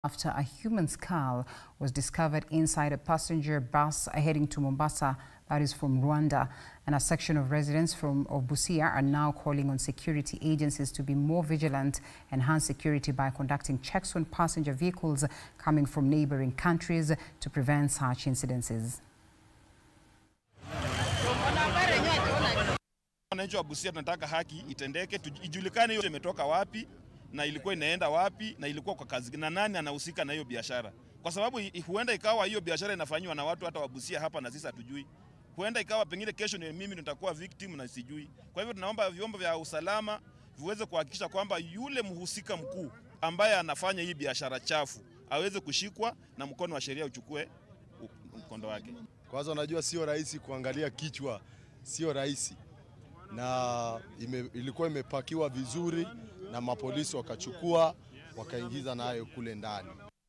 After a human skull was discovered inside a passenger bus heading to Mombasa, that is from Rwanda, and a section of residents of Busia are now calling on security agencies to be more vigilant and enhance security by conducting checks on passenger vehicles coming from neighboring countries to prevent such incidences. Wananchi wa Busia tunataka haki itendeke, ijulikane hiyo imetoka wapi na ilikuwa inaenda wapi na ilikuwa kwa kazi na nani anahusika na hiyo biashara, kwa sababu huenda ikawa hiyo biashara inafanywa na watu hata wa Busia hapa na sisi hatujui. Huenda ikawa pengine kesho ni mimi nitakuwa victim na sijui. Kwa hivyo tunaomba vyombo vya usalama viweze kuhakikisha kwamba yule mhusika mkuu ambaye anafanya hii biashara chafu aweze kushikwa na mkono wa sheria uchukue mkondo wake. Kwanza unajua sio rahisi kuangalia kichwa, sio rahisi. Na ilikuwa imepakiwa vizuri na mapolisi wakachukua wakaingiza nayo kule ndani.